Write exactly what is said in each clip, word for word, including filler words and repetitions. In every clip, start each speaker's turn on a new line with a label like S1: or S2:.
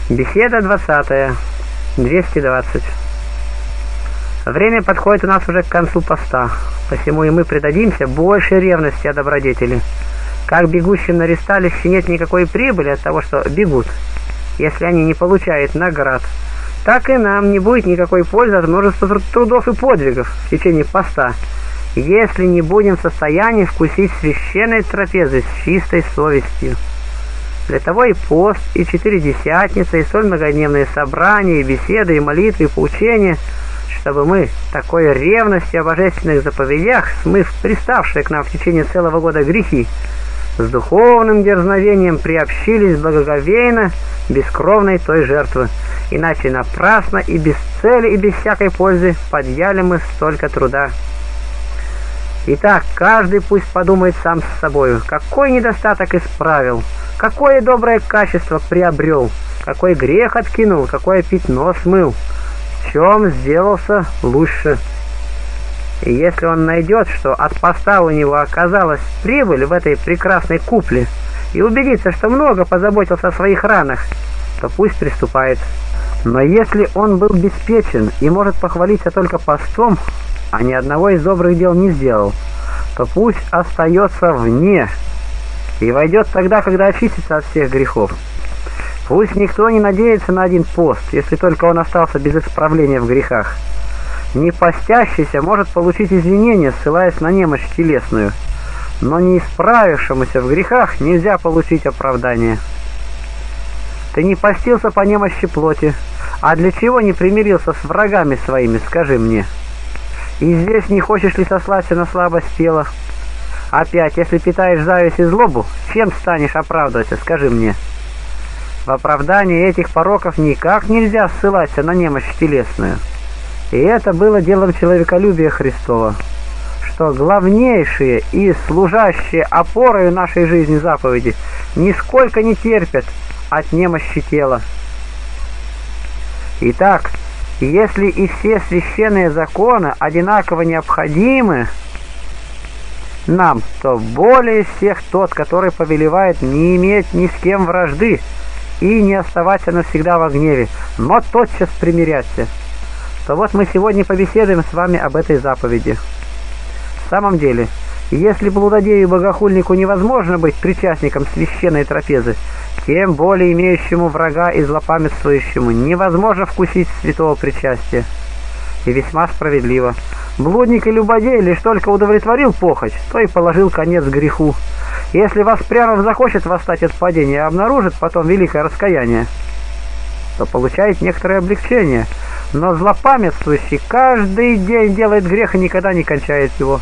S1: Беседа двадцатая. двести двадцать. Время подходит у нас уже к концу поста, посему и мы предадимся большей ревности о добродетели. Как бегущим на ресталище нет никакой прибыли от того, что бегут, если они не получают наград, так и нам не будет никакой пользы от множества трудов и подвигов в течение поста, если не будем в состоянии вкусить священной трапезы с чистой совестью. Для того и пост, и четыредесятница, и столь многодневные собрания, и беседы, и молитвы, и поучения, чтобы мы такой ревностью о божественных заповедях, смыв приставшие к нам в течение целого года грехи, с духовным дерзновением приобщились благоговейно бескровной той жертвы, иначе напрасно и без цели и без всякой пользы подъяли мы столько труда. Итак, каждый пусть подумает сам с собою, какой недостаток исправил, какое доброе качество приобрел, какой грех откинул, какое пятно смыл, в чем сделался лучше. И если он найдет, что от поста у него оказалась прибыль в этой прекрасной купле, и убедится, что много позаботился о своих ранах, то пусть приступает. Но если он был беспечен и может похвалиться только постом, а ни одного из добрых дел не сделал, то пусть остается вне и войдет тогда, когда очистится от всех грехов. Пусть никто не надеется на один пост, если только он остался без исправления в грехах. Не постящийся может получить извинения, ссылаясь на немощь телесную, но не исправившемуся в грехах нельзя получить оправдание. Ты не постился по немощи плоти, а для чего не примирился с врагами своими, скажи мне? И здесь не хочешь ли сослаться на слабость тела? Опять, если питаешь зависть и злобу, чем станешь оправдываться, скажи мне? В оправдании этих пороков никак нельзя ссылаться на немощь телесную. И это было делом человеколюбия Христова, что главнейшие и служащие опорою нашей жизни заповеди нисколько не терпят от немощи тела. Итак, если и все священные законы одинаково необходимы нам, то более всех тот, который повелевает не иметь ни с кем вражды и не оставаться навсегда во гневе, но тотчас примиряться, то вот мы сегодня побеседуем с вами об этой заповеди. В самом деле, если блудодею и богохульнику невозможно быть причастником священной трапезы, тем более имеющему врага и злопамятствующему невозможно вкусить святого причастия. И весьма справедливо. Блудник и любодей лишь только удовлетворил похоть, то и положил конец греху. Если Воспрянув захочет восстать от падения и обнаружит потом великое раскаяние, то получает некоторое облегчение, но злопамятствующий каждый день делает грех и никогда не кончает его.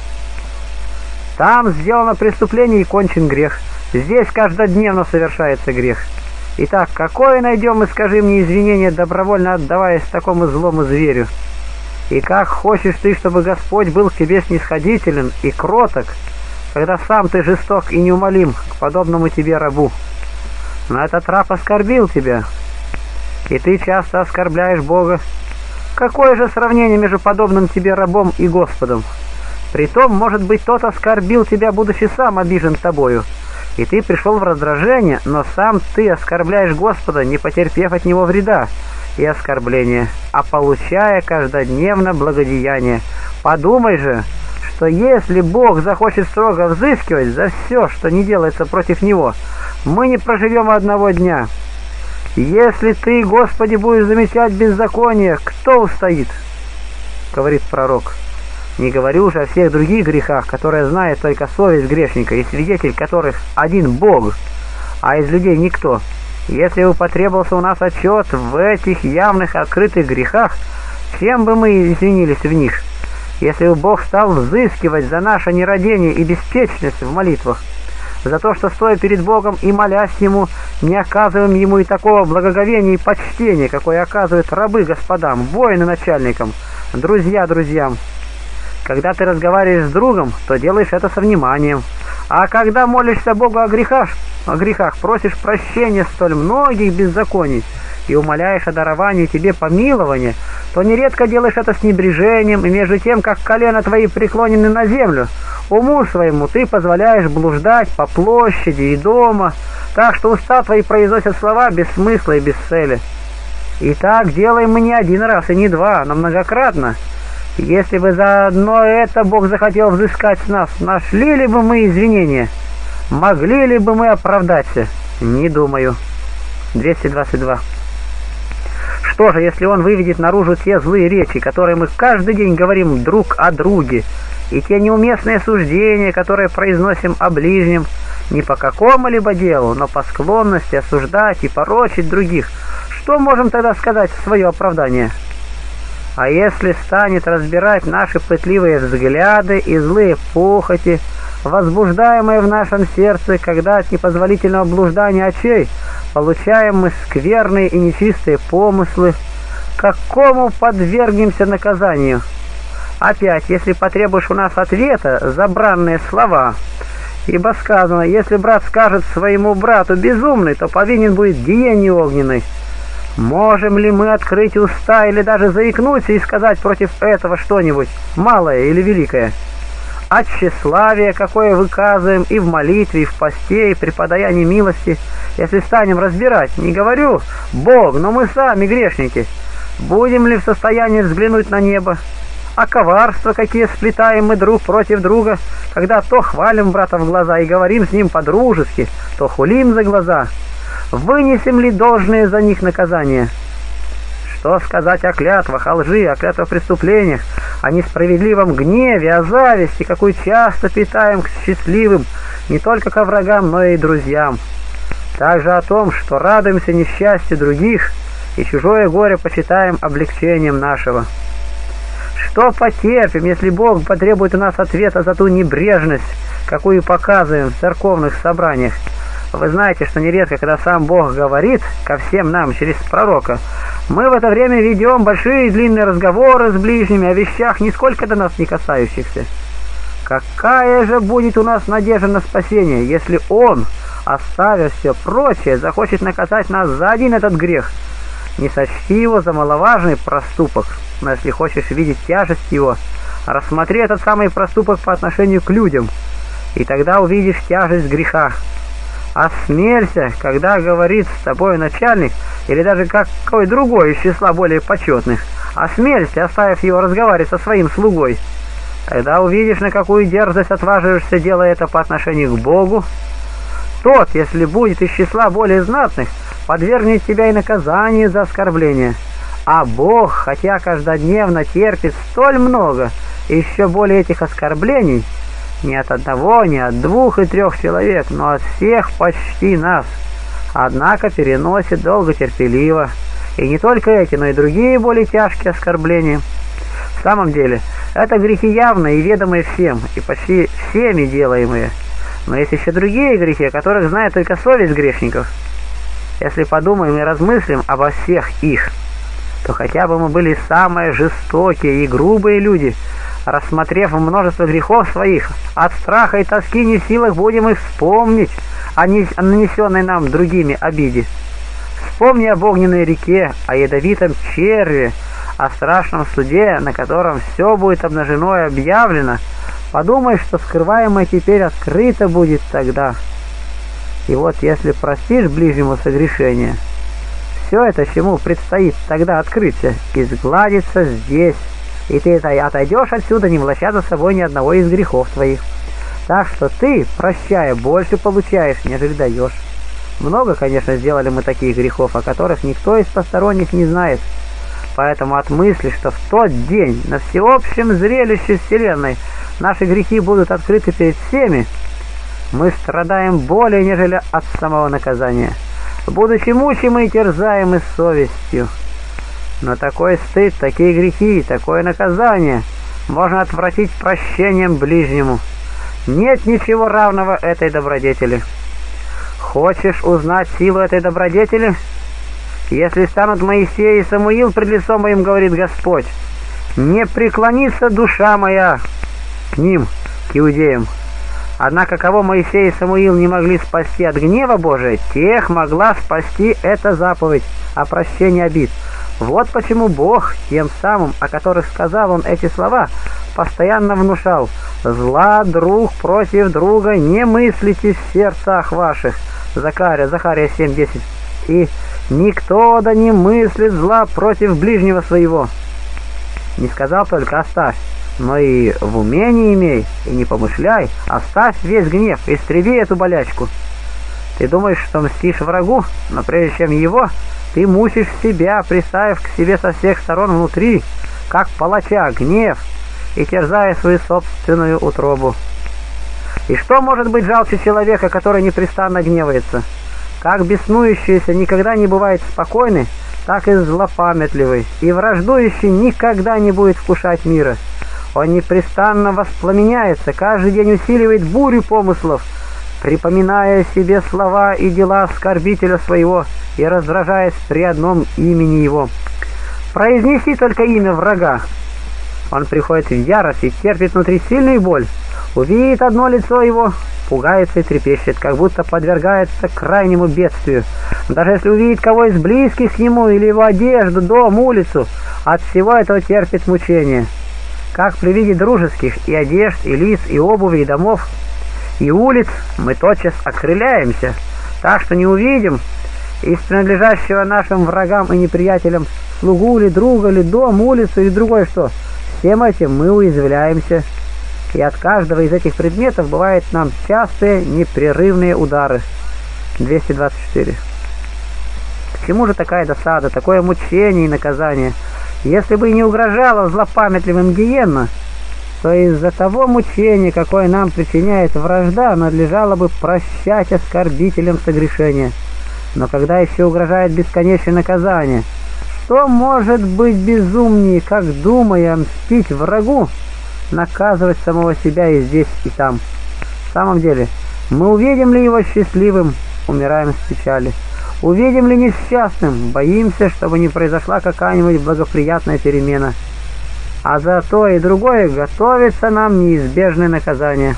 S1: Там сделано преступление и кончен грех. Здесь каждодневно совершается грех. Итак, какое найдем мы, скажи мне, извинение, добровольно отдаваясь такому злому зверю? И как хочешь ты, чтобы Господь был к тебе снисходителен и кроток, когда сам ты жесток и неумолим к подобному тебе рабу? Но этот раб оскорбил тебя, и ты часто оскорбляешь Бога. Какое же сравнение между подобным тебе рабом и Господом? Притом, может быть, тот оскорбил тебя, будучи сам обижен тобою, и ты пришел в раздражение, но сам ты оскорбляешь Господа, не потерпев от Него вреда и оскорбления, а получая каждодневно благодеяние. Подумай же, что если Бог захочет строго взыскивать за все, что не делается против Него, мы не проживем одного дня. Если ты, Господи, будешь замечать беззаконие, кто устоит? Говорит пророк. Не говорю уже о всех других грехах, которые знает только совесть грешника, и свидетель которых один Бог, а из людей никто. Если бы потребовался у нас отчет в этих явных открытых грехах, чем бы мы извинились в них? Если бы Бог стал взыскивать за наше нерадение и беспечность в молитвах, за то, что, стоя перед Богом и молясь Ему, не оказываем Ему и такого благоговения и почтения, какое оказывают рабы господам, воины начальникам, друзья друзьям. Когда ты разговариваешь с другом, то делаешь это со вниманием. А когда молишься Богу о грехах, о грехах, просишь прощения столь многих беззаконий и умоляешь о даровании тебе помилования, то нередко делаешь это с небрежением, и между тем, как колена твои преклонены на землю, уму своему ты позволяешь блуждать по площади и дома, так что уста твои произносят слова без смысла и без цели. И так делаем мы не один раз и не два, но многократно. Если бы за одно это Бог захотел взыскать с нас, нашли ли бы мы извинения? Могли ли бы мы оправдаться? Не думаю. двести двадцать два. Что же, если Он выведет наружу те злые речи, которые мы каждый день говорим друг о друге, и те неуместные суждения, которые произносим о ближнем, не по какому-либо делу, но по склонности осуждать и порочить других, что можем тогда сказать в свое оправдание? А если станет разбирать наши пытливые взгляды и злые похоти, возбуждаемые в нашем сердце, когда от непозволительного блуждания очей получаем мы скверные и нечистые помыслы, какому подвергнемся наказанию? Опять, если потребуешь у нас ответа за бранные слова, ибо сказано, если брат скажет своему брату безумный, то повинен будет гиене огненной. Можем ли мы открыть уста или даже заикнуться и сказать против этого что-нибудь, малое или великое? От тщеславия, какое выказываем и в молитве, и в посте, и при подаянии милости, если станем разбирать, не говорю Бог, но мы сами грешники, будем ли в состоянии взглянуть на небо? А коварства, какие сплетаем мы друг против друга, когда то хвалим брата в глаза и говорим с ним по-дружески, то хулим за глаза, вынесем ли должное за них наказание? Что сказать о клятвах, о лжи, о клятвах преступлениях, о несправедливом гневе, о зависти, какую часто питаем к счастливым, не только ко врагам, но и друзьям. Также о том, что радуемся несчастью других и чужое горе почитаем облегчением нашего. Что потерпим, если Бог потребует у нас ответа за ту небрежность, какую показываем в церковных собраниях? Вы знаете, что нередко, когда сам Бог говорит ко всем нам через пророка, мы в это время ведем большие и длинные разговоры с ближними о вещах, нисколько до нас не касающихся. Какая же будет у нас надежда на спасение, если Он, оставив все прочее, захочет наказать нас за один этот грех? Не сочти его за маловажный проступок, но если хочешь видеть тяжесть его, рассмотри этот самый проступок по отношению к людям, и тогда увидишь тяжесть греха. Осмелься, когда говорит с тобой начальник, или даже какой другой из числа более почетных, осмелься, оставив его разговаривать со своим слугой. Тогда увидишь, на какую дерзость отваживаешься, делая это по отношению к Богу. Тот, если будет из числа более знатных, подвергнет тебя и наказанию за оскорбление. А Бог, хотя каждодневно терпит столь много, и еще более этих оскорблений, не от одного, не от двух и трех человек, но от всех почти нас, однако переносит долготерпеливо, и не только эти, но и другие более тяжкие оскорбления. В самом деле, это грехи явные и ведомые всем, и почти всеми делаемые. Но есть еще другие грехи, о которых знает только совесть грешников. Если подумаем и размыслим обо всех их, то хотя бы мы были самые жестокие и грубые люди, рассмотрев множество грехов своих, от страха и тоски не в силах будем и вспомнить о нанесенной нам другими обиде. Вспомни об огненной реке, о ядовитом черве, о страшном суде, на котором все будет обнажено и объявлено. Подумай, что скрываемое теперь открыто будет тогда. И вот если простишь ближнему согрешение, все это, чему предстоит тогда открыться, изгладится здесь, и ты отойдешь отсюда, не влача за собой ни одного из грехов твоих. Так что ты, прощая, больше получаешь, нежели даешь. Много, конечно, сделали мы таких грехов, о которых никто из посторонних не знает. Поэтому от мысли, что в тот день на всеобщем зрелище Вселенной наши грехи будут открыты перед всеми, мы страдаем более, нежели от самого наказания, будучи мучимы и терзаемы совестью. Но такой стыд, такие грехи, такое наказание можно отвратить прощением ближнему. Нет ничего равного этой добродетели. Хочешь узнать силу этой добродетели? Если станут Моисей и Самуил пред лицом моим, говорит Господь, не преклонится душа моя к ним, к иудеям. Однако кого Моисей и Самуил не могли спасти от гнева Божия, тех могла спасти эта заповедь о прощении обид. Вот почему Бог, тем самым, о которых сказал Он эти слова, постоянно внушал: «Зла друг против друга не мыслите в сердцах ваших, Захария, Захария семь десять. И никто да не мыслит зла против ближнего своего. Не сказал только оставь, но и в уме не имей, и не помышляй, оставь весь гнев, истреби эту болячку. Ты думаешь, что мстишь врагу, но прежде чем его, ты мучишь себя, приставив к себе со всех сторон внутри, как палача, гнев, и терзая свою собственную утробу. И что может быть жалче человека, который непрестанно гневается? Как беснующийся никогда не бывает спокойный, так и злопамятливый, и враждующий никогда не будет вкушать мира. Он непрестанно воспламеняется, каждый день усиливает бурю помыслов, припоминая себе слова и дела оскорбителя своего и раздражаясь при одном имени его. Произнеси только имя врага. Он приходит в ярость и терпит внутри сильную боль. Увидит одно лицо его, пугается и трепещет, как будто подвергается крайнему бедствию. Даже если увидит кого из близких к нему, или его одежду, дом, улицу, от всего этого терпит мучение. Как при виде дружеских и одежд, и лиц, и обуви, и домов, и улиц, мы тотчас окрыляемся, так что не увидим из принадлежащего нашим врагам и неприятелям слугу ли, друга ли, дом, улицу или другое что. Всем этим мы уязвляемся, и от каждого из этих предметов бывают нам частые непрерывные удары. двести двадцать четыре. К чему же такая досада, такое мучение и наказание? Если бы и не угрожала злопамятливым гиенна, то из-за того мучения, какое нам причиняет вражда, надлежало бы прощать оскорбителям согрешения. Но когда еще угрожает бесконечное наказание, что может быть безумнее, как, думая мстить врагу, наказывать самого себя и здесь, и там? В самом деле, мы увидим ли его счастливым, умираем с печали. Увидим ли несчастным, боимся, чтобы не произошла какая-нибудь благоприятная перемена. А за то и другое готовится нам неизбежное наказание.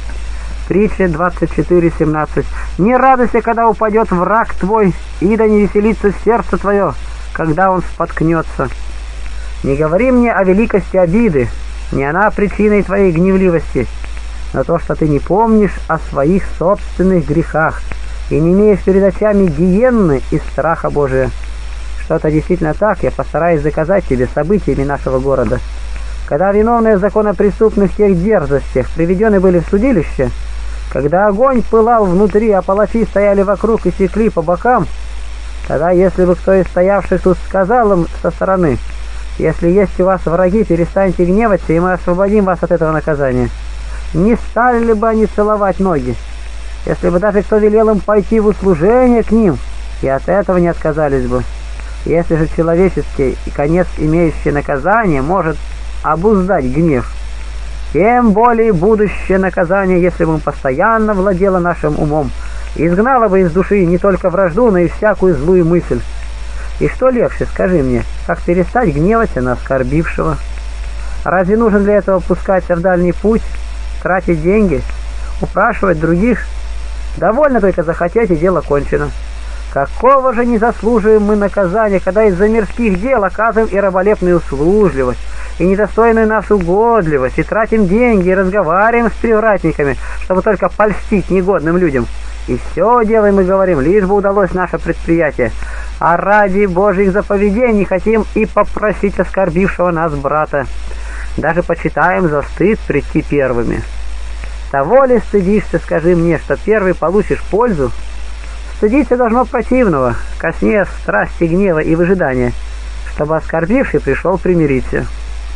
S1: Притча двадцать четыре семнадцать. Не радуйся, когда упадет враг твой, и да не веселится сердце твое, когда он споткнется. Не говори мне о великости обиды, не она причиной твоей гневливости, но то, что ты не помнишь о своих собственных грехах и не имеешь перед очами гиенны и страха Божия. Что-то действительно так, я постараюсь заказать тебе событиями нашего города. Когда виновные в законопреступных тех дерзостях приведены были в судилище, когда огонь пылал внутри, а палачи стояли вокруг и секли по бокам, тогда, если бы кто из стоявших тут сказал им со стороны: «Если есть у вас враги, перестаньте гневаться, и мы освободим вас от этого наказания», не стали ли бы они целовать ноги? Если бы даже кто велел им пойти в услужение к ним, и от этого не отказались бы. Если же человеческий и конец имеющий наказание может обуздать гнев, тем более будущее наказание, если бы он постоянно владело нашим умом, изгнало бы из души не только вражду, но и всякую злую мысль. И что легче, скажи мне, как перестать гневаться на оскорбившего? Разве нужно для этого пускаться в дальний путь, тратить деньги, упрашивать других? Довольно только захотеть, и дело кончено. Какого же не заслуживаем мы наказания, когда из-за мирских дел оказываем и раболепную услужливость, и недостойную нас угодливость, и тратим деньги, и разговариваем с привратниками, чтобы только польстить негодным людям. И все делаем и говорим, лишь бы удалось наше предприятие. А ради Божьих заповедей хотим и попросить оскорбившего нас брата. Даже почитаем за стыд прийти первыми. Того ли стыдишься, скажи мне, что первый получишь пользу? Стыдиться должно противного, коснее страсти, гнева и выжидания, чтобы оскорбивший пришел примириться.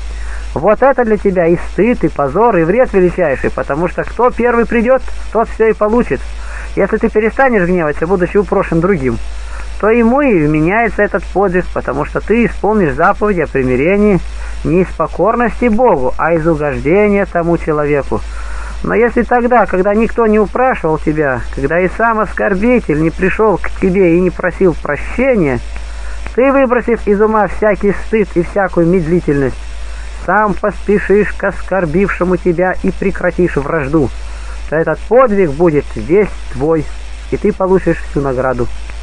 S1: Вот это для тебя и стыд, и позор, и вред величайший, потому что кто первый придет, тот все и получит. Если ты перестанешь гневаться, будучи упрошен другим, то ему и вменяется этот подвиг, потому что ты исполнишь заповеди о примирении не из покорности Богу, а из угождения тому человеку. Но если тогда, когда никто не упрашивал тебя, когда и сам оскорбитель не пришел к тебе и не просил прощения, ты, выбросив из ума всякий стыд и всякую медлительность, сам поспешишь к оскорбившему тебя и прекратишь вражду, то этот подвиг будет весь твой, и ты получишь всю награду.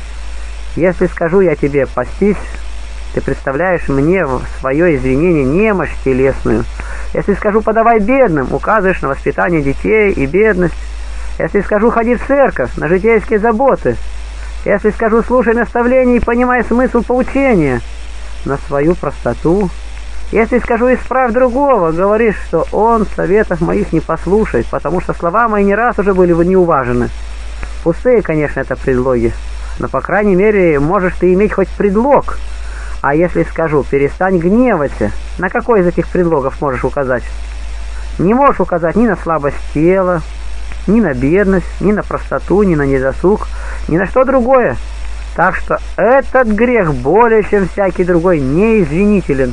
S1: Если скажу я тебе «постись», ты представляешь мне в свое извинение немощь телесную. Если скажу «подавай бедным», указываешь на воспитание детей и бедность. если скажу ходи в церковь, на житейские заботы, если скажу слушай наставления и понимай смысл поучения, на свою простоту, если скажу исправь другого, говоришь, что он советов моих не послушает, потому что слова мои не раз уже были неуважены. Пустые, конечно, это предлоги, но, по крайней мере, можешь ты иметь хоть предлог. А если скажу, перестань гневаться, на какой из этих предлогов можешь указать? Не можешь указать ни на слабость тела, ни на бедность, ни на простоту, ни на недосуг, ни на что другое. Так что этот грех более чем всякий другой неизвинителен.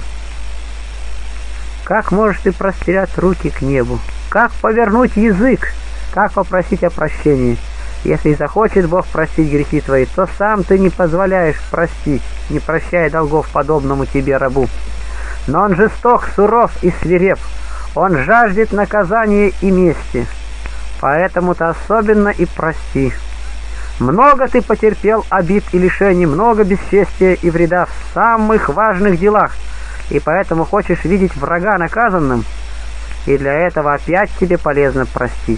S1: Как можешь ты простирать руки к небу? Как повернуть язык? Как попросить о прощении? Если захочет Бог простить грехи твои, то сам ты не позволяешь простить, не прощая долгов подобному тебе рабу. Но он жесток, суров и свиреп. Он жаждет наказания и мести. Поэтому-то особенно и прости. Много ты потерпел обид и лишений, много бесчестия и вреда в самых важных делах, и поэтому хочешь видеть врага наказанным, и для этого опять тебе полезно простить.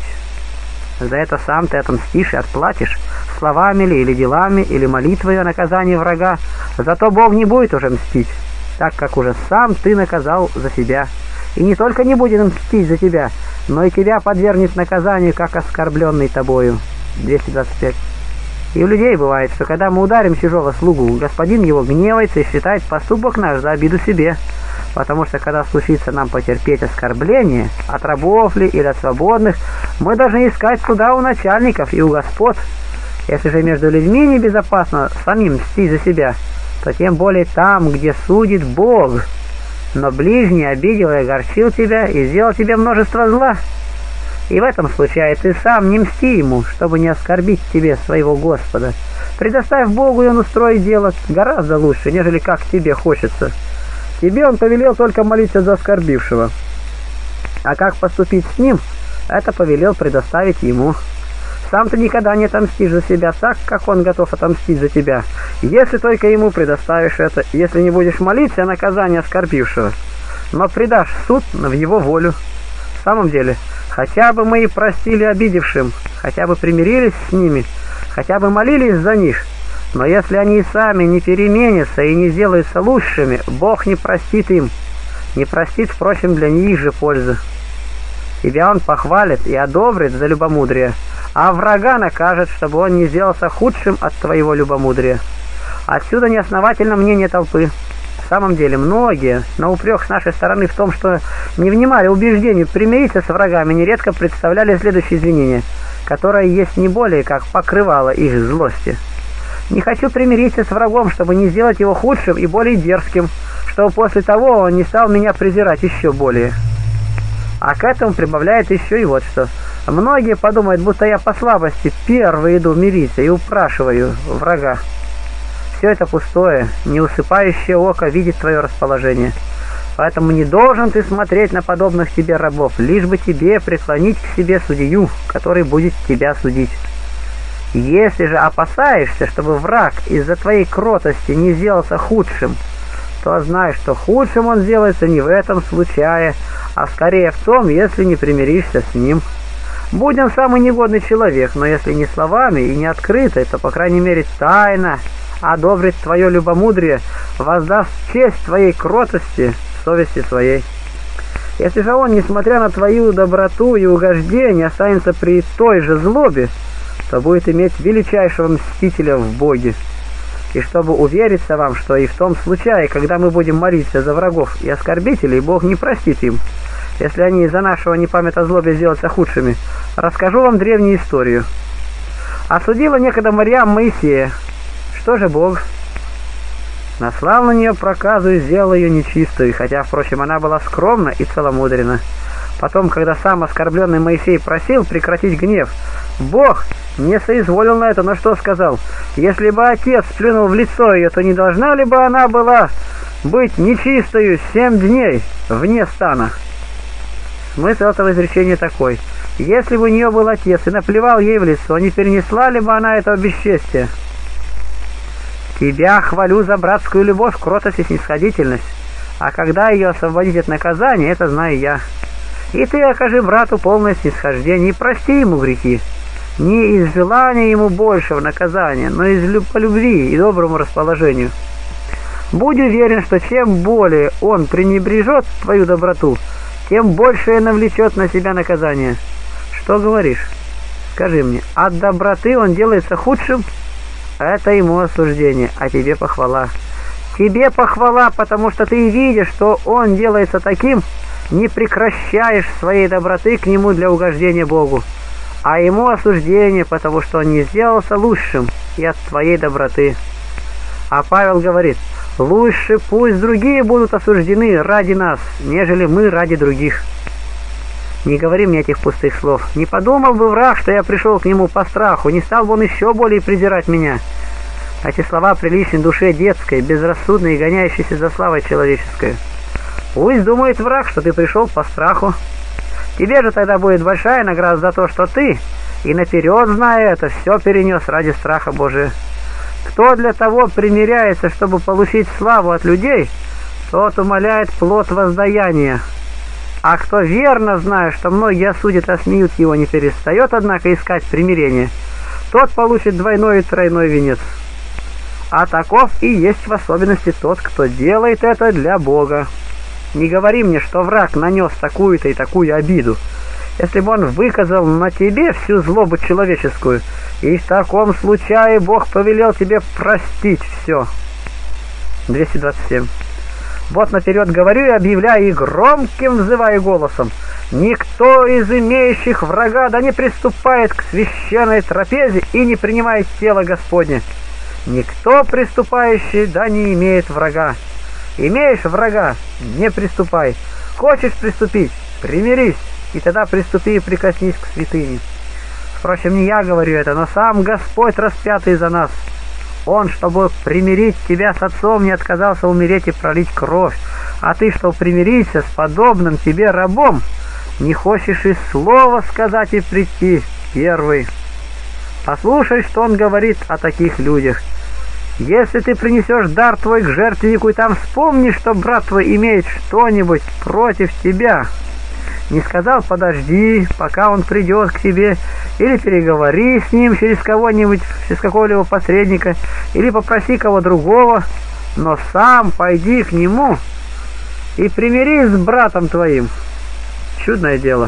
S1: За это сам ты отомстишь и отплатишь, словами ли или делами, или молитвой о наказании врага. Зато Бог не будет уже мстить, так как уже сам ты наказал за себя. И не только не будет мстить за тебя, но и тебя подвергнет наказанию, как оскорбленный тобою. двести двадцать пять. И у людей бывает, что когда мы ударим чужого слугу, господин его гневается и считает поступок наш за обиду себе. Потому что когда случится нам потерпеть оскорбление, от рабов ли или от свободных, мы должны искать суда у начальников и у господ. Если же между людьми небезопасно самим мстить за себя, то тем более там, где судит Бог. Но ближний обидел и огорчил тебя и сделал тебе множество зла. И в этом случае ты сам не мсти ему, чтобы не оскорбить тебе своего Господа. Предоставь Богу, и он устроит дело гораздо лучше, нежели как тебе хочется. Тебе он повелел только молиться за оскорбившего. А как поступить с ним, это повелел предоставить ему. Сам ты никогда не отомстишь за себя так, как он готов отомстить за тебя, если только ему предоставишь это, если не будешь молиться о наказании оскорбившего, но предашь суд в его волю. В самом деле, хотя бы мы и простили обидевшим, хотя бы примирились с ними, хотя бы молились за них, но если они и сами не переменятся и не сделаются лучшими, Бог не простит им, не простит, впрочем, для них же пользы. Тебя он похвалит и одобрит за любомудрие, а врага накажет, чтобы он не сделался худшим от твоего любомудрия. Отсюда неосновательно мнение толпы. В самом деле, многие, на упрек с нашей стороны в том, что не внимали убеждению примириться с врагами, нередко представляли следующее извинение, которое есть не более как покрывало их злости. Не хочу примириться с врагом, чтобы не сделать его худшим и более дерзким, чтобы после того он не стал меня презирать еще более. А к этому прибавляет еще и вот что. Многие подумают, будто я по слабости первый иду мириться и упрашиваю врага. Все это пустое, неусыпающее око видит твое расположение. Поэтому не должен ты смотреть на подобных тебе рабов, лишь бы тебе преклонить к себе судью, который будет тебя судить. Если же опасаешься, чтобы враг из-за твоей кротости не сделался худшим, то знай, что худшим он сделается не в этом случае, а скорее в том, если не примиришься с ним. Будь он самый негодный человек, но если не словами и не открыто, то, по крайней мере, тайно одобрит твое любомудрие, воздаст честь твоей кротости, совести своей. Если же он, несмотря на твою доброту и угождение, останется при той же злобе, то будет иметь величайшего мстителя в Боге. И чтобы увериться вам, что и в том случае, когда мы будем молиться за врагов и оскорбителей, Бог не простит им, если они из-за нашего непамятного злобе сделаются худшими, расскажу вам древнюю историю. Осудила некогда Марьям Моисея. Что же Бог? Наслал на нее проказу и сделал ее нечистой, хотя, впрочем, она была скромна и целомудрена. Потом, когда сам оскорбленный Моисей просил прекратить гнев, Бог не соизволил на это, но что сказал? Если бы отец плюнул в лицо ее, то не должна ли бы она была быть нечистою семь дней вне стана? Смысл этого изречения такой: если бы у нее был отец и наплевал ей в лицо, не перенесла ли бы она этого бесчестия? Тебя хвалю за братскую любовь, кротость и снисходительность, а когда ее освободить от наказания, это знаю я. И ты окажи брату полное снисхождение и прости ему грехи. не из желания ему большего наказания, но из люб- по любви и доброму расположению. Будь уверен, что чем более он пренебрежет твою доброту, тем больше навлечет на себя наказание. Что говоришь? Скажи мне, от доброты он делается худшим? Это ему осуждение, а тебе похвала. Тебе похвала, потому что ты видишь, что он делается таким, не прекращаешь своей доброты к нему для угождения Богу, а ему осуждение, потому что он не сделался лучшим и от твоей доброты. А Павел говорит: лучше пусть другие будут осуждены ради нас, нежели мы ради других. Не говори мне этих пустых слов. Не подумал бы враг, что я пришел к нему по страху, не стал бы он еще более презирать меня. Эти слова приличны душе детской, безрассудной и гоняющейся за славой человеческой. Пусть думает враг, что ты пришел по страху. Тебе же тогда будет большая награда за то, что ты, и наперед, зная это, все перенес ради страха Божия. Кто для того примиряется, чтобы получить славу от людей, тот умаляет плод воздаяния. А кто верно, зная, что многие осудят, а смеют его, не перестает, однако, искать примирение, тот получит двойной и тройной венец. А таков и есть в особенности тот, кто делает это для Бога. Не говори мне, что враг нанес такую-то и такую обиду. Если бы он выказал на тебе всю злобу человеческую, и в таком случае Бог повелел тебе простить все. двести двадцать семь. Вот наперед говорю и объявляю, и громким взываю голосом: никто из имеющих врага да не приступает к священной трапезе и не принимает тело Господне. Никто приступающий да не имеет врага. Имеешь врага, не приступай. Хочешь приступить, примирись, и тогда приступи и прикоснись к святыне. Впрочем, не я говорю это, но сам Господь, распятый за нас. Он, чтобы примирить тебя с отцом, не отказался умереть и пролить кровь. А ты, чтобы примириться с подобным тебе рабом, не хочешь и слова сказать и прийти первый. Послушай, что он говорит о таких людях. Если ты принесешь дар твой к жертвеннику, и там вспомнишь, что брат твой имеет что-нибудь против тебя, не сказал: подожди, пока он придет к тебе, или переговори с ним через кого-нибудь, через какого-либо посредника, или попроси кого другого, но сам пойди к нему и примирись с братом твоим. Чудное дело.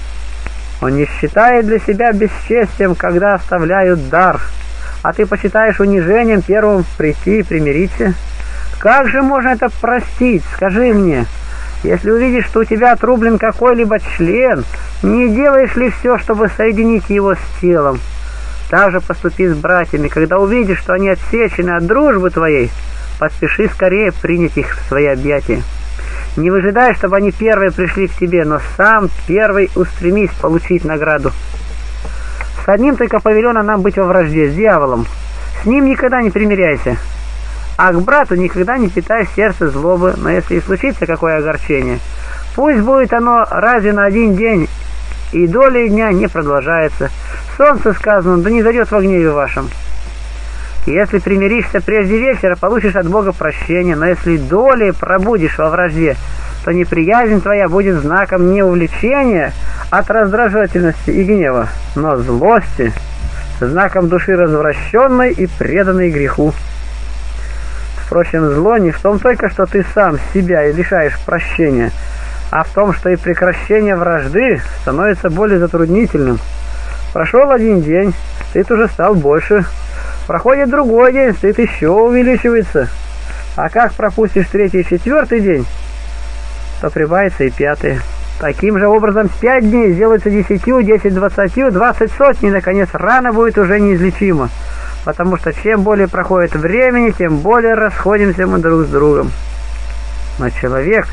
S1: Он не считает для себя бесчестием, когда оставляют дар, а ты почитаешь унижением первым прийти и примириться. Как же можно это простить, скажи мне? Если увидишь, что у тебя отрублен какой-либо член, не делаешь ли все, чтобы соединить его с телом? Так же поступи с братьями. Когда увидишь, что они отсечены от дружбы твоей, поспеши скорее принять их в свои объятия. Не выжидай, чтобы они первые пришли к тебе, но сам первый устремись получить награду. С одним только повелено нам быть во вражде, с дьяволом. С ним никогда не примиряйся. А к брату никогда не питай в сердце злобы, но если и случится какое огорчение, пусть будет оно разве на один день, и доля дня не продолжается. Солнце, сказано, да не зайдет в гневе вашем. Если примиришься прежде вечера, получишь от Бога прощение, но если долей пробудешь во вражде, то неприязнь твоя будет знаком не увлечения от раздражительности и гнева, но злости, знаком души развращенной и преданной греху. Впрочем, зло не в том только, что ты сам себя и лишаешь прощения, а в том, что и прекращение вражды становится более затруднительным. Прошел один день, стыд уже стал больше. Проходит другой день, стыд еще увеличивается. А как пропустишь третий и четвертый день, то прибавится и пятый. Таким же образом пять дней сделается десятью, десять двадцатью, двадцать сотней, и, наконец, рана будет уже неизлечима. Потому что чем более проходит времени, тем более расходимся мы друг с другом. Но человек...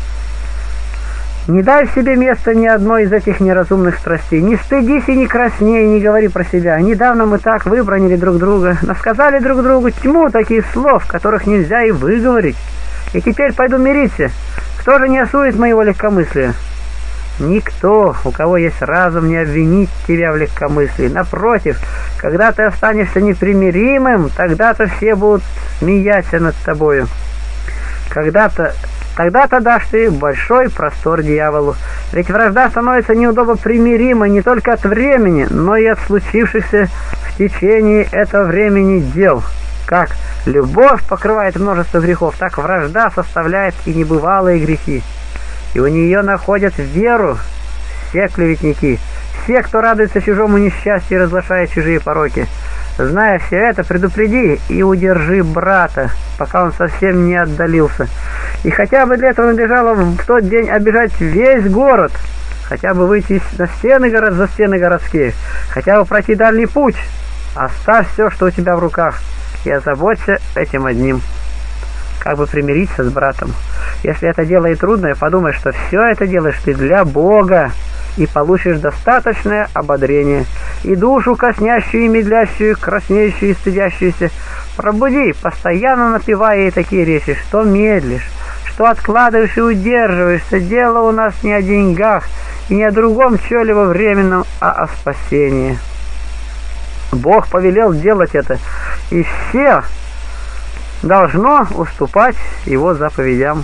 S1: Не дай себе места ни одной из этих неразумных страстей. Не стыдись и не красней, не говори про себя. Недавно мы так выбронили друг друга, насказали друг другу тьму таких слов, которых нельзя и выговорить. И теперь пойду мириться. Кто же не осудит моего легкомыслия? Никто, у кого есть разум, не обвинит тебя в легкомыслии. Напротив, когда ты останешься непримиримым, тогда-то все будут смеяться над тобою. Когда-то... Тогда-то дашь ты большой простор дьяволу, Ведь вражда становится неудобопримиримой не только от времени, но и от случившихся в течение этого времени дел. Как любовь покрывает множество грехов, так вражда составляет и небывалые грехи. И у нее находят веру все клеветники, все, кто радуется чужому несчастью и разглашает чужие пороки. Зная все это, предупреди и удержи брата, пока он совсем не отдалился. И хотя бы для этого надлежало в тот день обижать весь город, хотя бы выйти на стены город за стены городские, хотя бы пройти дальний путь. Оставь все, что у тебя в руках, и озаботься этим одним. Как бы примириться с братом. Если это дело и трудное, подумай, что все это делаешь ты для Бога, и получишь достаточное ободрение, и душу коснящую и медлящую, краснеющую и стыдящуюся пробуди, постоянно напевая ей такие речи, что медлишь, что откладываешь и удерживаешься. Дело у нас не о деньгах и не о другом чёлибо временном, а о спасении. Бог повелел делать это, и все должно уступать Его заповедям.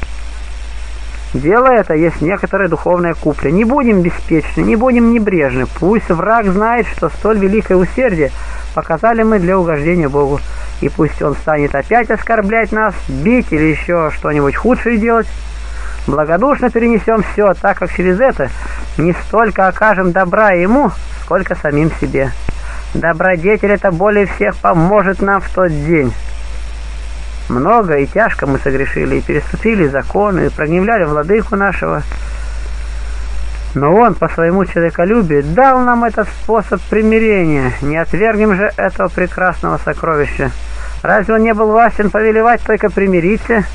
S1: Дело это есть некоторая духовная купля. Не будем беспечны, не будем небрежны. Пусть враг знает, что столь великое усердие показали мы для угождения Богу. И пусть он станет опять оскорблять нас, бить или еще что-нибудь худшее делать. Благодушно перенесем все, так как через это не столько окажем добра ему, сколько самим себе. Добродетель это более всех поможет нам в тот день. Много и тяжко мы согрешили, и переступили законы, и прогневляли владыку нашего. Но он по своему человеколюбию дал нам этот способ примирения. Не отвергнем же этого прекрасного сокровища. Разве он не был властен повелевать только примириться,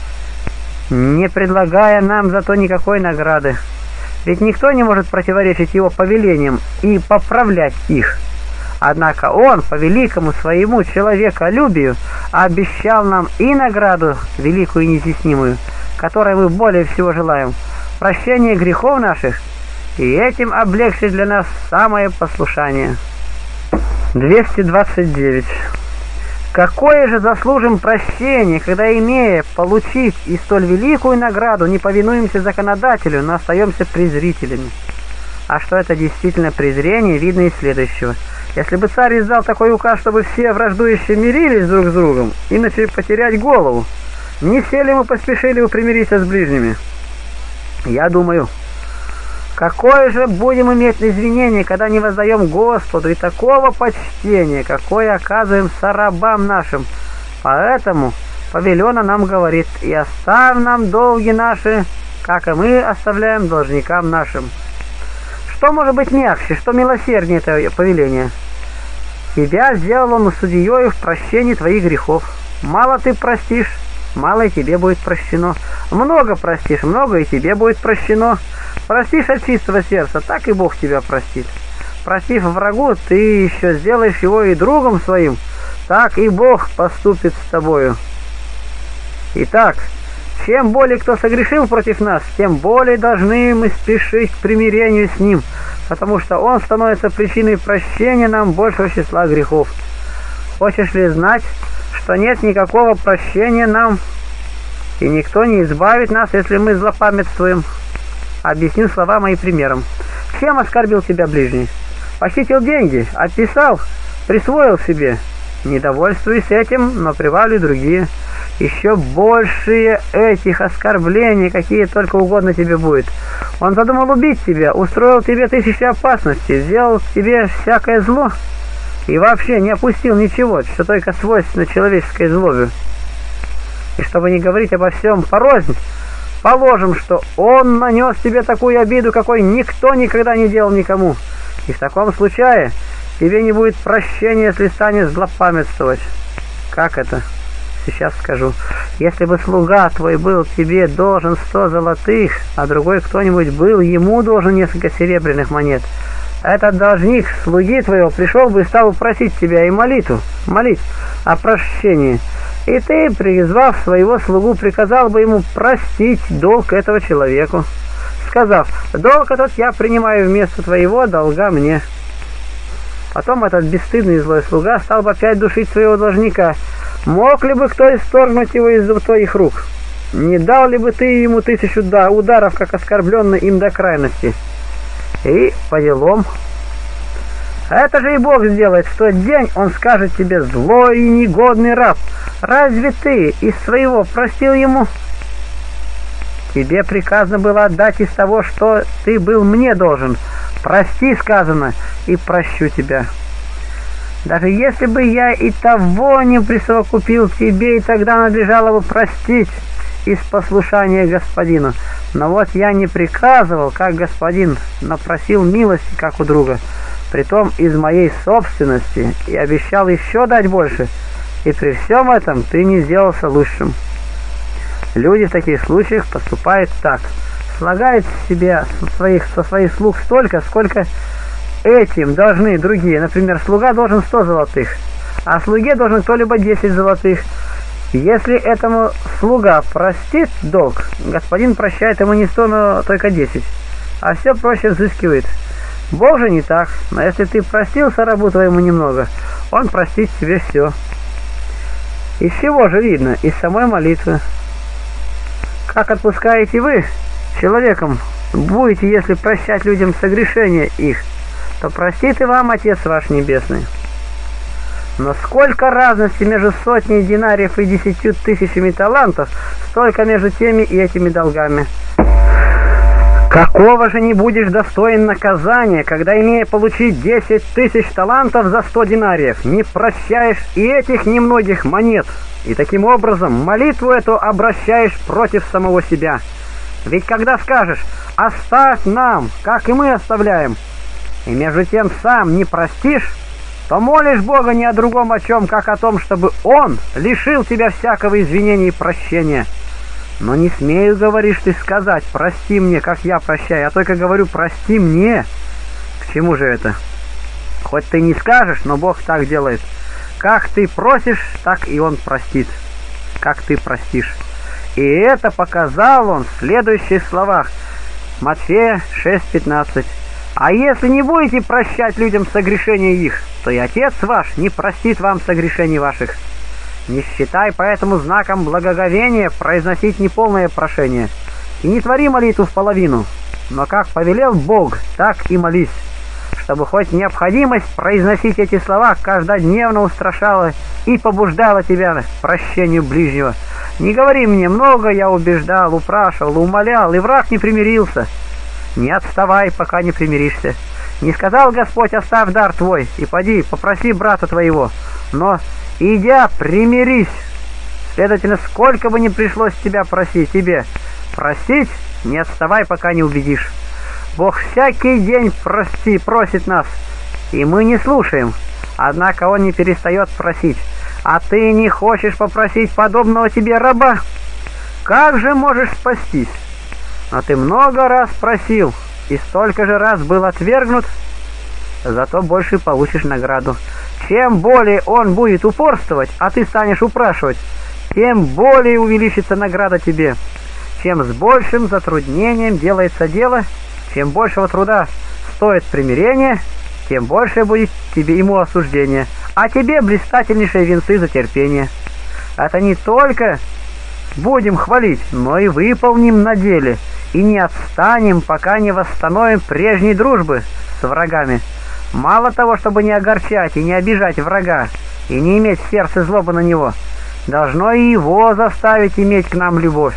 S1: не предлагая нам зато никакой награды? Ведь никто не может противоречить его повелениям и поправлять их. Однако он, по великому своему человеколюбию, обещал нам и награду, великую и неизъяснимую, которой мы более всего желаем, прощение грехов наших, и этим облегчить для нас самое послушание. двести двадцать девять. Какое же заслужим прощение, когда, имея получить и столь великую награду, не повинуемся законодателю, но остаемся презрителями? А что это действительно презрение, видно из следующего. Если бы царь издал такой указ, чтобы все враждующие мирились друг с другом, иначе потерять голову, не все ли мы поспешили бы примириться с ближними? Я думаю, какое же будем иметь извинение, когда не воздаем Господу и такого почтения, какое оказываем сарабам нашим. Поэтому повелено нам говорит: и оставь нам долги наши, как и мы оставляем должникам нашим. Что может быть мягче, что милосерднее это повеление? Тебя сделал он судьей в прощении твоих грехов. Мало ты простишь, мало и тебе будет прощено. Много простишь, много и тебе будет прощено. Простишь от чистого сердца, так и Бог тебя простит. Простив врагу, ты еще сделаешь его и другом своим, так и Бог поступит с тобою. Итак, чем более кто согрешил против нас, тем более должны мы спешить к примирению с ним, потому что он становится причиной прощения нам большего числа грехов. Хочешь ли знать, что нет никакого прощения нам, и никто не избавит нас, если мы злопамятствуем? Объясню слова мои примером. Чем оскорбил тебя ближний? Похитил деньги, отписал, присвоил себе. Не довольствуюсь этим, но прибавлю другие. Еще большие этих оскорблений, какие только угодно тебе будет. Он задумал убить тебя, устроил тебе тысячи опасностей, сделал тебе всякое зло и вообще не опустил ничего, что только свойственно человеческой злобе. И чтобы не говорить обо всем порознь, положим, что он нанес тебе такую обиду, какой никто никогда не делал никому. И в таком случае тебе не будет прощения, если станешь злопамятствовать. Как это? Сейчас скажу. Если бы слуга твой был тебе должен сто золотых, а другой кто-нибудь был, ему должен несколько серебряных монет, этот должник слуги твоего пришел бы и стал просить тебя и молитву, молить о прощении. И ты, призвав своего слугу, приказал бы ему простить долг этого человеку, сказав: долг этот я принимаю вместо твоего долга мне. Потом этот бесстыдный и злой слуга стал бы опять душить своего должника. Мог ли бы кто исторгнуть его из твоих рук? не дал ли бы ты ему тысячу ударов, как оскорбленный им до крайности? И по делам. Это же и Бог сделает. В тот день Он скажет тебе: злой и негодный раб, разве ты из своего простил ему? Тебе приказано было отдать из того, что ты был мне должен. Прости, сказано, и прощу тебя. Даже если бы я и того не присовокупил тебе, и тогда надлежало бы простить из послушания господину. Но вот я не приказывал, как господин, но просил милости, как у друга, притом из моей собственности, и обещал еще дать больше, и при всем этом ты не сделался лучшим. Люди в таких случаях поступают так: слагают себе со своих, со своих слуг столько, сколько этим должны другие. Например, слуга должен сто золотых, а слуге должен кто-либо десять золотых. Если этому слуга простит долг, господин прощает ему не сто, но только десять, а все проще взыскивает. Бог же не так, но если ты простился рабу твоему немного, он простит тебе все. Из чего же видно? Из самой молитвы. Как отпускаете вы человеком, будете, если прощать людям согрешения их, то простит и вам Отец ваш Небесный. Но сколько разности между сотней динариев и десятью тысячами талантов, столько между теми и этими долгами. Какого же не будешь достоин наказания, когда, имея получить десять тысяч талантов за сто динариев, не прощаешь и этих немногих монет, и таким образом молитву эту обращаешь против самого себя? Ведь когда скажешь: «Оставь нам, как и мы оставляем», и между тем сам не простишь, то молишь Бога не о другом о чем, как о том, чтобы Он лишил тебя всякого извинения и прощения. Но не смею, говоришь ты, сказать: «Прости мне, как я прощаю», а только говорю: «Прости мне». К чему же это? Хоть ты не скажешь, но Бог так делает. Как ты просишь, так и Он простит, как ты простишь. И это показал Он в следующих словах. Матфея шесть пятнадцать. «А если не будете прощать людям согрешения их, то и Отец ваш не простит вам согрешений ваших». Не считай поэтому знаком благоговения произносить неполное прошение, и не твори молитву в половину, но как повелел Бог, так и молись, чтобы хоть необходимость произносить эти слова каждодневно устрашала и побуждала тебя к прощению ближнего. Не говори мне: много я убеждал, упрашивал, умолял, и враг не примирился. Не отставай, пока не примиришься. Не сказал Господь: оставь дар твой, и поди, попроси брата твоего, но, идя, примирись. Следовательно, сколько бы ни пришлось тебя просить, тебе простить, не отставай, пока не убедишь. Бог всякий день прости, просит нас, и мы не слушаем, однако Он не перестает просить. А ты не хочешь попросить подобного тебе раба? Как же можешь спастись? Но ты много раз просил, и столько же раз был отвергнут, зато больше получишь награду. Чем более он будет упорствовать, а ты станешь упрашивать, тем более увеличится награда тебе. Чем с большим затруднением делается дело, чем большего труда стоит примирение, тем больше будет тебе ему осуждение, а тебе блистательнейшие венцы за терпение. Это не только будем хвалить, но и выполним на деле, и не отстанем, пока не восстановим прежней дружбы с врагами. Мало того, чтобы не огорчать и не обижать врага, и не иметь в сердце злобы на него, должно и его заставить иметь к нам любовь.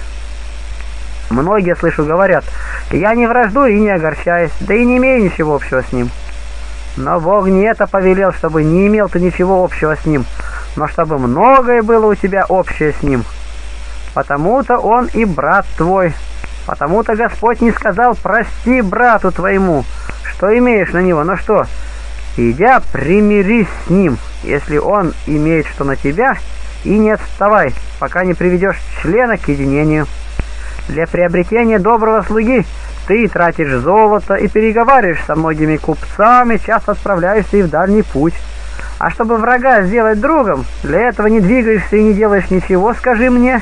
S1: Многие, слышу, говорят: я не враждую и не огорчаюсь, да и не имею ничего общего с ним. Но Бог не это повелел, чтобы не имел ты ничего общего с ним, но чтобы многое было у тебя общее с ним. Потому-то он и брат твой. Потому-то Господь не сказал: прости брату твоему, что имеешь на него. Но что? Идя, примирись с ним, если он имеет что на тебя, и не отставай, пока не приведешь члена к единению. Для приобретения доброго слуги ты тратишь золото и переговариваешь со многими купцами, часто отправляешься и в дальний путь. А чтобы врага сделать другом, для этого не двигаешься и не делаешь ничего, скажи мне.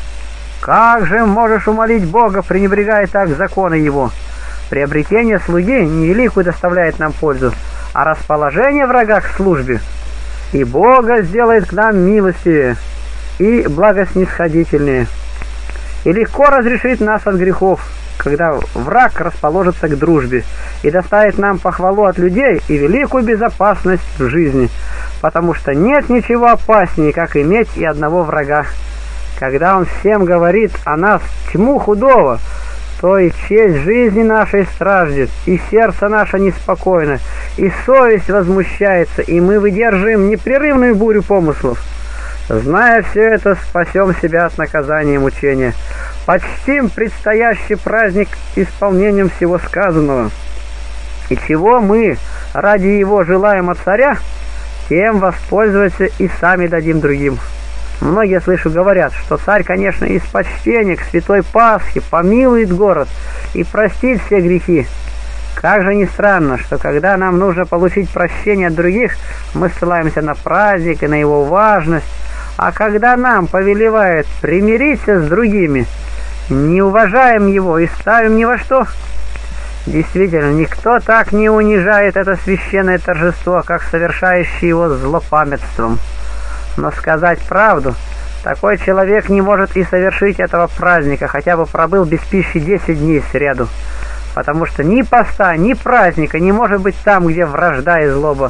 S1: Как же можешь умолить Бога, пренебрегая так законы Его? Приобретение слуги невеликую доставляет нам пользу, а расположение врага к службе и Бога сделает к нам милостивее и благоснисходительнее. и легко разрешит нас от грехов, когда враг расположится к дружбе и доставит нам похвалу от людей и великую безопасность в жизни, потому что нет ничего опаснее, как иметь и одного врага. Когда он всем говорит о нас тьму худого, то и честь жизни нашей страждет, и сердце наше неспокойно, и совесть возмущается, и мы выдерживаем непрерывную бурю помыслов. Зная все это, спасем себя от наказания и мучения. Почтим предстоящий праздник исполнением всего сказанного. И чего мы ради его желаем от царя, тем воспользоваться и сами дадим другим. Многие, слышу, говорят, что царь, конечно, из почтения к святой Пасхе помилует город и простит все грехи. Как же не странно, что когда нам нужно получить прощение от других, мы ссылаемся на праздник и на его важность, а когда нам повелевает примириться с другими, не уважаем его и ставим ни во что. Действительно, никто так не унижает это священное торжество, как совершающий его злопамятством. Но сказать правду, такой человек не может и совершить этого праздника, хотя бы пробыл без пищи десять дней сряду, потому что ни поста, ни праздника не может быть там, где вражда и злоба.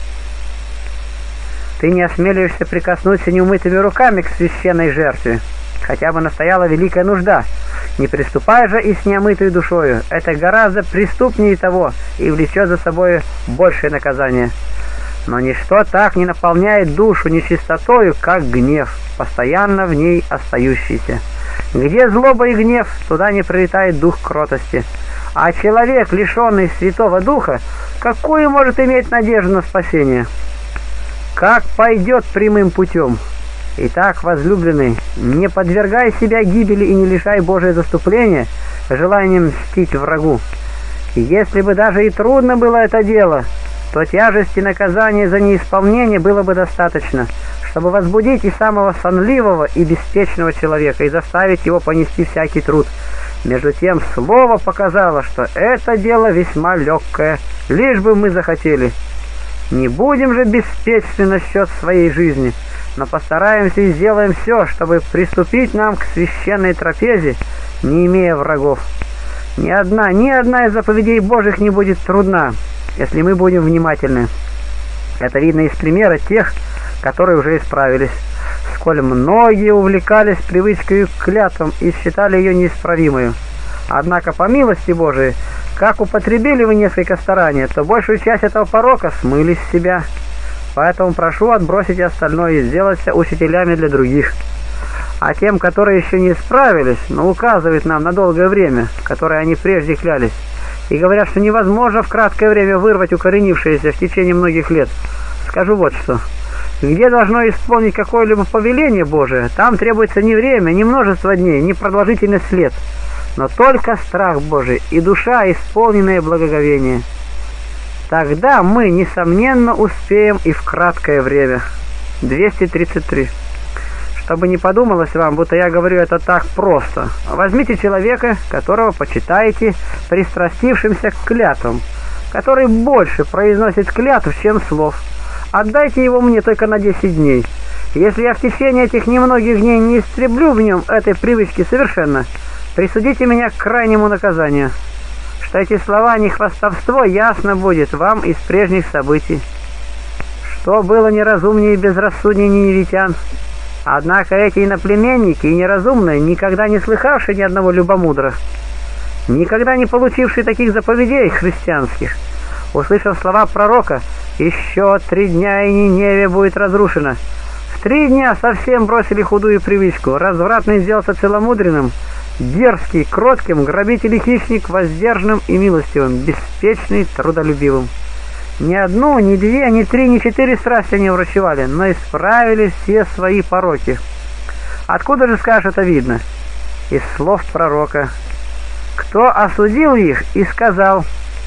S1: Ты не осмеливаешься прикоснуться неумытыми руками к священной жертве, хотя бы настояла великая нужда. Не приступай же и с неомытой душою, это гораздо преступнее того и влечет за собой большее наказание. Но ничто так не наполняет душу нечистотою, как гнев, постоянно в ней остающийся. Где злоба и гнев, туда не прилетает дух кротости. А человек, лишенный Святого Духа, какую может иметь надежду на спасение? Как пойдет прямым путем? Итак, возлюбленный, не подвергай себя гибели и не лишай Божие заступления желанием мстить врагу. И если бы даже и трудно было это дело, то тяжести наказания за неисполнение было бы достаточно, чтобы возбудить и самого сонливого и беспечного человека и заставить его понести всякий труд. Между тем, слово показало, что это дело весьма легкое, лишь бы мы захотели. Не будем же беспечны насчет своей жизни, но постараемся и сделаем все, чтобы приступить нам к священной трапезе, не имея врагов. Ни одна, ни одна из заповедей Божьих не будет трудна, если мы будем внимательны. Это видно из примера тех, которые уже исправились. Сколь многие увлекались привычкой к клятвам и считали ее неисправимой. Однако, по милости Божией, как употребили вы несколько стараний, то большую часть этого порока смыли с себя. Поэтому прошу отбросить остальное и сделаться учителями для других. А тем, которые еще не исправились, но указывают нам на долгое время, которое они прежде клялись, и говорят, что невозможно в краткое время вырвать укоренившееся в течение многих лет, скажу вот что. Где должно исполнить какое-либо повеление Божие, там требуется не время, не множество дней, не продолжительный след, но только страх Божий и душа, исполненная благоговения. Тогда мы, несомненно, успеем и в краткое время. двести тридцать три. Чтобы не подумалось вам, будто я говорю это так просто. Возьмите человека, которого почитаете пристрастившимся к клятвам, который больше произносит клятв, чем слов. Отдайте его мне только на десять дней. Если я в течение этих немногих дней не истреблю в нем этой привычки совершенно, присудите меня к крайнему наказанию. Что эти слова не хвастовство, ясно будет вам из прежних событий. Что было неразумнее и безрассуднее ниневитян. Однако эти иноплеменники и неразумные, никогда не слыхавшие ни одного любомудра, никогда не получившие таких заповедей христианских, услышав слова пророка «Еще три дня, и Ниневия будет разрушена», в три дня совсем бросили худую привычку, развратный сделался целомудренным, дерзкий, кротким, грабитель и хищник воздержанным и милостивым, беспечный, трудолюбивым. Ни одну, ни две, ни три, ни четыре страсти они врачевали, но исправили все свои пороки. Откуда же, скажешь, это видно? Из слов пророка. Кто осудил их и сказал: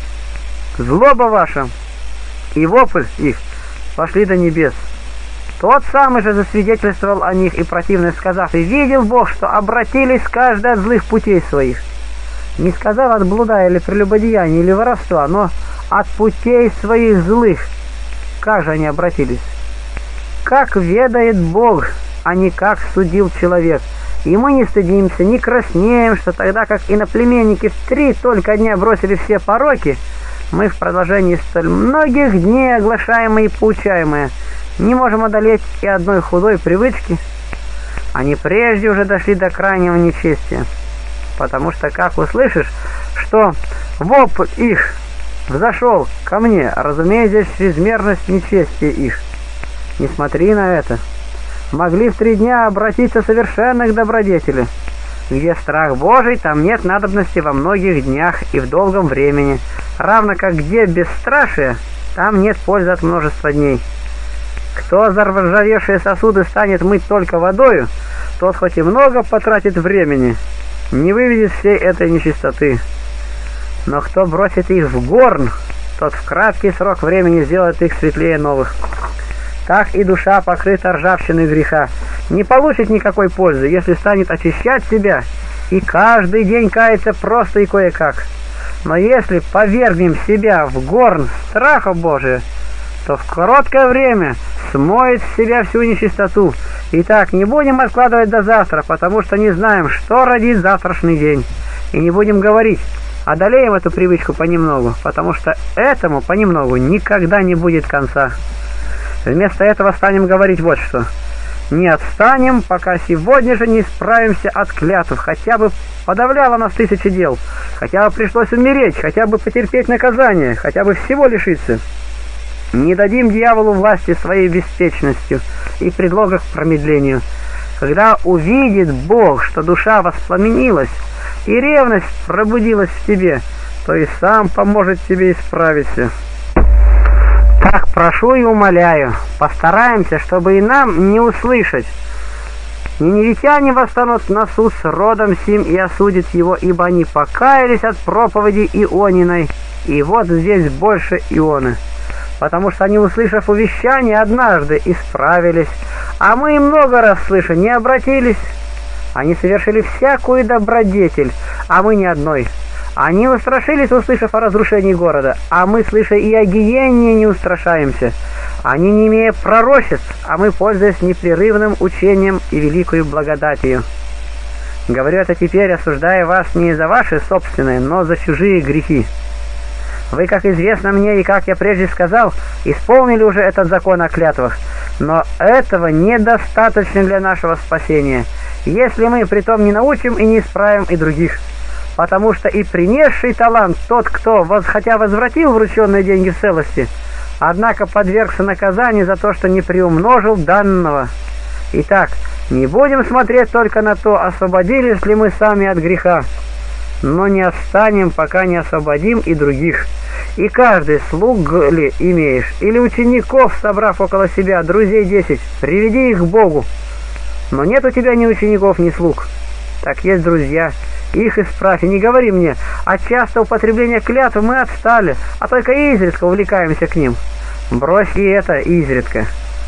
S1: «Злоба ваша и вопль их пошли до небес». Тот самый же засвидетельствовал о них и противно сказав: «И видел Бог, что обратились каждый от злых путей своих». Не сказал от блуда или прелюбодеяния или воровства, но от путей своих злых. Как же они обратились? Как ведает Бог, а не как судил человек. И мы не стыдимся, не краснеем, что тогда как иноплеменники в три только дня бросили все пороки, мы в продолжении столь многих дней, оглашаемые и поучаемые, не можем одолеть и одной худой привычки. Они прежде уже дошли до крайнего нечестия, потому что, как услышишь, что вопль их взошел ко мне, разумеется, чрезмерность нечестия их. Не смотри на это. Могли в три дня обратиться совершенно к добродетели. Где страх Божий, там нет надобности во многих днях и в долгом времени, равно как где бесстрашие, там нет пользы от множества дней. Кто заржавевшие сосуды станет мыть только водою, тот хоть и много потратит времени, не выведет всей этой нечистоты. Но кто бросит их в горн, тот в краткий срок времени сделает их светлее новых. Так и душа, покрыта ржавчиной греха, не получит никакой пользы, если станет очищать себя и каждый день каяться просто и кое-как. Но если повергнем себя в горн страха Божия, то в короткое время смоет с себя всю нечистоту. Итак, не будем откладывать до завтра, потому что не знаем, что родит завтрашний день. И не будем говорить, одолеем эту привычку понемногу, потому что этому понемногу никогда не будет конца. Вместо этого станем говорить вот что. Не отстанем, пока сегодня же не справимся от клятв, хотя бы подавляло нас тысячи дел, хотя бы пришлось умереть, хотя бы потерпеть наказание, хотя бы всего лишиться. Не дадим дьяволу власти своей беспечностью и предлога к промедлению. Когда увидит Бог, что душа воспламенилась и ревность пробудилась в тебе, то и сам поможет тебе исправиться. Так прошу и умоляю, постараемся, чтобы и нам не услышать. Ниневитяне восстанут на суд с родом сим и осудят его, ибо они покаялись от проповеди Иониной, и вот здесь больше Ионы. Потому что они, услышав увещание, однажды исправились, а мы и много раз, слыша, не обратились. Они совершили всякую добродетель, а мы ни одной. Они устрашились, услышав о разрушении города, а мы, слыша и о гиенне, не устрашаемся. Они, не имея пророчеств, а мы, пользуясь непрерывным учением и великою благодатью. Говорю это теперь, осуждая вас не за ваши собственные, но за чужие грехи. Вы, как известно мне и как я прежде сказал, исполнили уже этот закон о клятвах, но этого недостаточно для нашего спасения, если мы притом не научим и не исправим и других. Потому что и принесший талант тот, кто, хотя возвратил врученные деньги в целости, однако подвергся наказанию за то, что не приумножил данного. Итак, не будем смотреть только на то, освободились ли мы сами от греха, но не отстанем, пока не освободим и других. И каждый слуг ли имеешь, или учеников, собрав около себя друзей десять, приведи их к Богу. Но нет у тебя ни учеников, ни слуг. Так есть друзья, их исправь, и не говори мне, от частого употребления клятв мы отстали, а только изредка увлекаемся к ним. Брось и это изредка.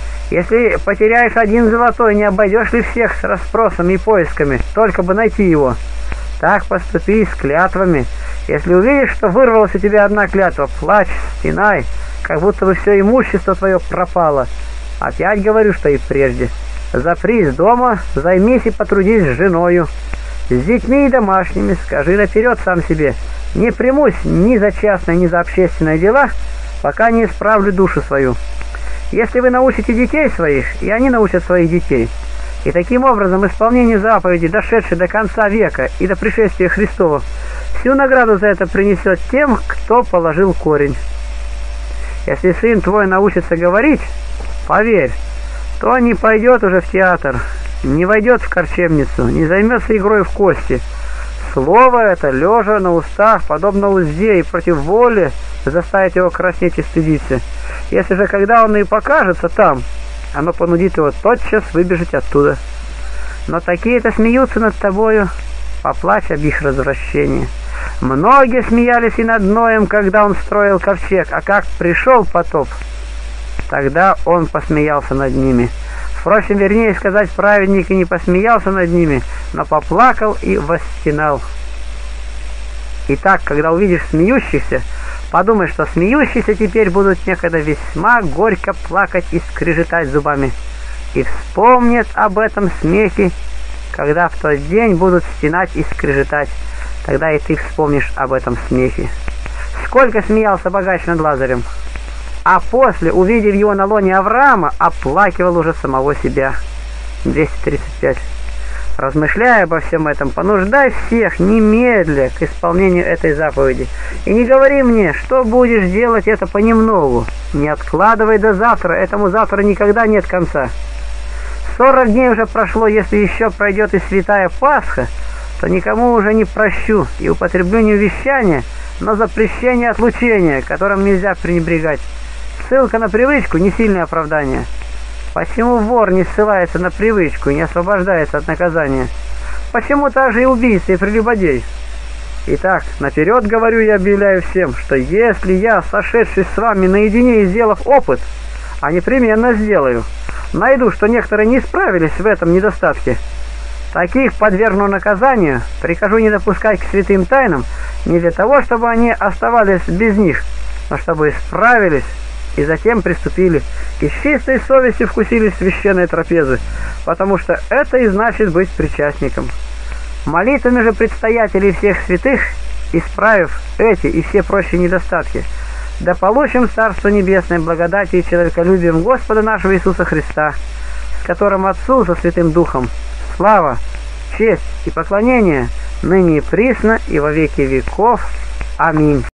S1: Если потеряешь один золотой, не обойдешь ли всех с расспросами и поисками, только бы найти его? Так поступи и с клятвами. Если увидишь, что вырвалась у тебя одна клятва, плачь, стенай, как будто бы все имущество твое пропало. Опять говорю, что и прежде. Запрись дома, займись и потрудись с женою. С детьми и домашними, скажи наперед сам себе, не примусь ни за частные, ни за общественные дела, пока не исправлю душу свою. Если вы научите детей своих, и они научат своих детей, и таким образом исполнение заповедей, дошедшей до конца века и до пришествия Христова, всю награду за это принесет тем, кто положил корень. Если сын твой научится говорить, поверь, то не пойдет уже в театр, не войдет в корчемницу, не займется игрой в кости. Слово это, лежа на устах, подобно узде, и против воли заставит его краснеть и стыдиться. Если же когда он и покажется там, оно понудит его тотчас выбежать оттуда. Но такие-то смеются над тобою, поплачь об их развращении. Многие смеялись и над Ноем, когда он строил ковчег, а как пришел потоп, тогда он посмеялся над ними. Впрочем, вернее сказать, праведник и не посмеялся над ними, но поплакал и восстенал. Итак, когда увидишь смеющихся, подумай, что смеющиеся теперь будут некогда весьма горько плакать и скрежетать зубами, и вспомнят об этом смехе когда в тот день будут стенать и скрежетать. Тогда и ты вспомнишь об этом смехе. Сколько смеялся богач над Лазарем, а после, увидев его на лоне Авраама, оплакивал уже самого себя. двести тридцать пять. Размышляя обо всем этом, понуждай всех немедля к исполнению этой заповеди. И не говори мне, что будешь делать это понемногу. Не откладывай до завтра, этому завтра никогда нет конца. Сорок дней уже прошло, если еще пройдет и святая Пасха, то никому уже не прощу и употреблю не увещание, но запрещение отлучения, которым нельзя пренебрегать. Ссылка на привычку – не сильное оправдание. Почему вор не ссылается на привычку и не освобождается от наказания? Почему также и убийца, и прелюбодей? Итак, наперед говорю и объявляю всем, что если я, сошедшись с вами наедине и сделав опыт, а непременно сделаю, найду, что некоторые не справились в этом недостатке, таких подвергну наказанию, прикажу не допускать к святым тайнам не для того, чтобы они оставались без них, но чтобы исправились и затем приступили и с чистой совестью вкусили священной трапезы, потому что это и значит быть причастником. Молитвами же предстоятелей всех святых, исправив эти и все прочие недостатки, да получим Царство Небесное благодати и человеколюбием Господа нашего Иисуса Христа, с которым Отцу со Святым Духом слава, честь и поклонение ныне и присно и во веки веков. Аминь.